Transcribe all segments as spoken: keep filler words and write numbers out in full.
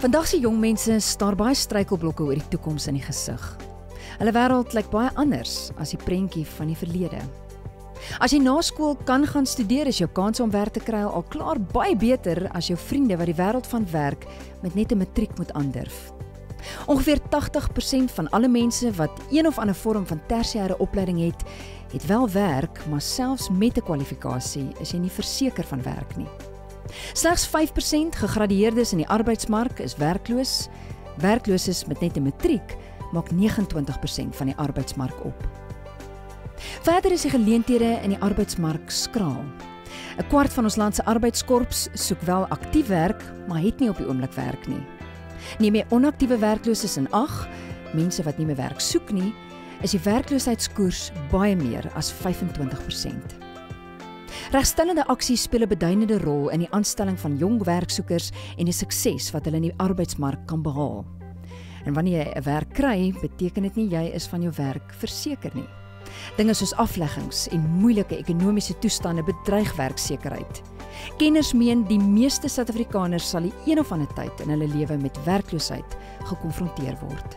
Vandag se jong mense staar baie struikelblokke oor die toekoms in die gesig. Hulle wêreld lyk baie anders as die prentjie van die verlede. As jy na skool kan gaan studeer, is jou kans om werk te kry al klaar baie beter as jou vriende wat die wêreld van werk met net 'n matriek moet aandurf. Ongeveer tagtig persent van alle mense wat een of ander vorm van tersiêre opleiding het, het wel werk, maar selfs met 'n kwalifikasie is jy nie verseker van werk nie. Slegs vyf persent gegradueerdes in die arbeidsmark is werkloos. Werklooses met net 'n matriek maak vyf nege twintig persent van die arbeidsmark op. Verder is die geleenthede in die arbeidsmark skraal. 'n Kwart van ons land se arbeidskorps soek wel aktief werk, maar het nie op die oomblik werk nie. Neem jy onaktiewe werklooses in ag, mense wat nie meer werk soek nie, is die werkloosheidskoers baie meer as vyf en twintig persent. Regstellende aksie speel 'n beduidende rol in die aanstelling van jong werksoekers en die sukses wat hulle in die arbeidsmark kan behaal. En wanneer jy 'n werk kry, beteken dit nie jy is van jou werk verseker nie. Dinge soos afleggings en moeilike ekonomiese toestande bedreig werksekerheid. Kenners meen die meeste Suid-Afrikaners sal die een of ander tyd in hulle lewe met werkloosheid gekonfronteer word.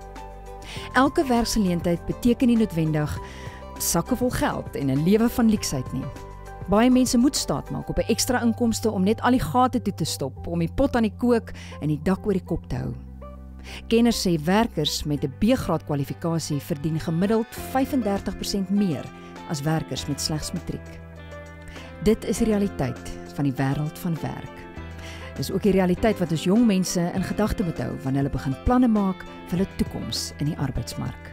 Elke werksgeleentheid beteken nie noodwendig sakke vol geld en 'n lewe van luksheid nie. Baie mense moet staat maak op 'n ekstra inkomste om net al die gate toe te stop, om die pot aan die kook en die dak oor die kop te hou. Kenners sê werkers met 'n B-graad kwalifikasie verdien gemiddeld vyf en dertig persent meer as werkers met slegs matriek. Dit is die realiteit van die wêreld van werk. Dis ook die realiteit wat ons jong mense in gedagte moet hou wanneer hulle begin planne maak vir hulle toekoms in die arbeidsmark.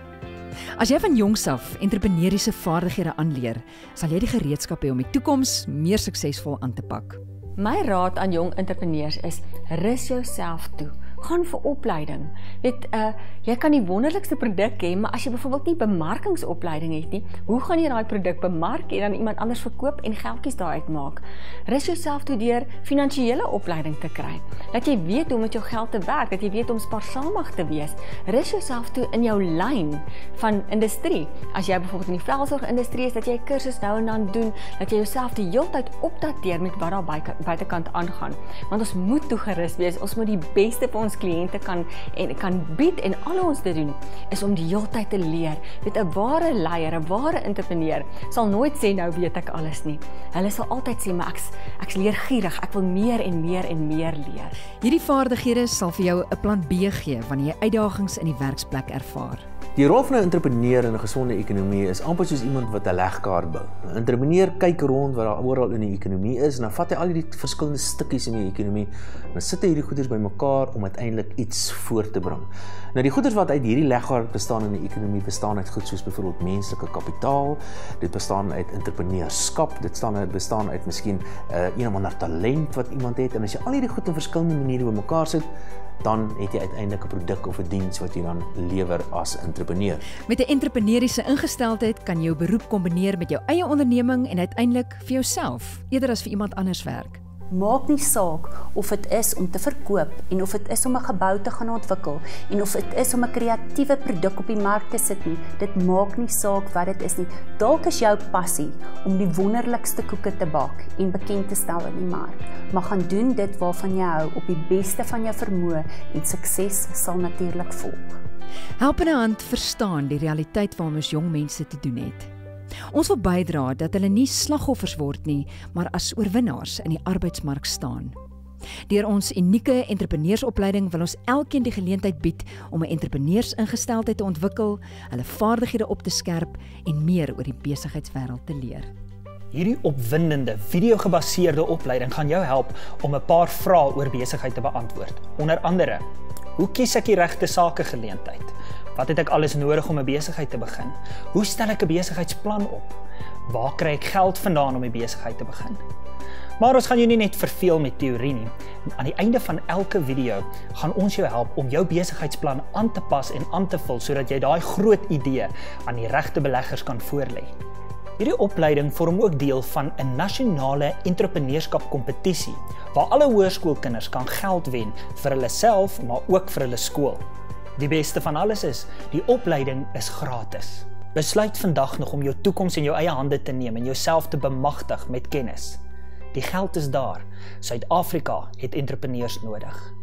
As jy van jongs af entrepreneuriese vaardighede aanleer, sal jy die gereedskap hê om die toekoms meer suksesvol aan te pak. My raad aan jong entrepreneurs is, rus jouself toe. Gaan vir opleiding. Weet, uh, jy kan die wonderlikste produk hê, maar as jy byvoorbeeld nie bemarkingsopleiding het nie, hoe gaan jy daai produk bemark en dan iemand anders verkoop en geldjies daaruit maak? Rus jouself toe deur finansiële opleiding te kry. Dat jy weet hoe met jou geld te werk, dat jy weet om spaarsamig te wees. Rus jouself toe in jou lyn van industrie. As jy byvoorbeeld in die velsorgindustrie is, dat jy 'n kursus nou en dan doen, dat jy jouself die hele tyd opdateer met wat daar buitekant aangaan. Want ons moet toegerus wees, ons moet die beste vir ons kliënte kan en kan bied en al ons te doen is om die hele tyd te leer. Weet, 'n ware leier, 'n ware entrepreneur sal nooit sê nou weet ek alles nie. Hulle sal altyd sê maar ek's ek's leergierig, ek wil meer en meer en meer leer. Hierdie vaardighede sal vir jou 'n plan B gee wanneer jy uitdagings in die werksplek ervaar. Die rol van 'n entrepreneur in 'n gesonde ekonomie is amper soos iemand wat 'n legkaart bou. 'n Entrepreneur kyk rond wat daar oral in die ekonomie is en dan vat hy al die verskillende stukkies in die ekonomie en dan sit hy hierdie goeders bymekaar om uiteindelik iets voor te bring. Nou die goeders wat uit hierdie legkaart bestaan in die ekonomie bestaan uit goed soos byvoorbeeld menslike kapitaal, dit bestaan uit entrepreneurskap, dit staan uit bestaan uit miskien uh, een of ander talent wat iemand het en as jy al hierdie goed op verskillende maniere bymekaar sit, dan het jy uiteindelik 'n produk of 'n diens wat jy dan lewer as entrepreneur. Met 'n entrepreneuriese ingesteldheid kan jy jou beroep kombineer met jou eie onderneming en uiteindelik vir jouself, eerder as vir iemand anders werk. Maak nie saak of dit is om te verkoop en of dit is om 'n gebou te gaan ontwikkel en of dit is om 'n kreatiewe produk op die mark te sit nie. Dit maak nie saak wat dit is nie. Dalk is jou passie om die wonderlikste koeke te bak en bekend te stel in die mark. Maar gaan doen dit waarvan jy hou op die beste van jou vermoë en sukses sal natuurlik volg. Helpende Hand verstaan die realiteit waarmee ons jong mense te doen het. Ons wil bydra dat hulle nie slagoffers word nie, maar as oorwinnaars in die arbeidsmark staan. Deur ons unieke entrepreneursopleiding wil ons elkeen die geleentheid bied om 'n entrepreneursingesteldheid te ontwikkel, hulle vaardighede op te skerp en meer oor die besigheidswêreld te leer. Hierdie opwindende, video-gebaseerde opleiding gaan jou help om 'n paar vrae oor besigheid te beantwoord. Onder andere, hoe kies ek die regte sakegeleentheid? Wat het ek alles nodig om 'n besigheid te begin? Hoe stel ek 'n besigheidsplan op? Waar kry ek geld vandaan om 'n besigheid te begin? Maar ons gaan jou nie net verveel met teorie nie. Aan die einde van elke video gaan ons jou help om jou besigheidsplan aan te pas en aan te vul sodat jy daai groot idee aan die regte beleggers kan voorlê. Hierdie opleiding vorm ook deel van 'n nasionale entrepreneurskap-kompetisie waar alle hoërskoolkinders kan geld wen vir hulle self, maar ook vir hulle skool. Die beste van alles is, die opleiding is gratis. Besluit vandag nog om jou toekoms in jou eie hande te neem en jouself te bemagtig met kennis. Die geld is daar. Suid-Afrika het entrepreneurs nodig.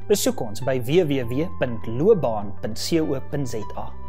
Besoek ons by w w w punt loopbaan punt co punt za.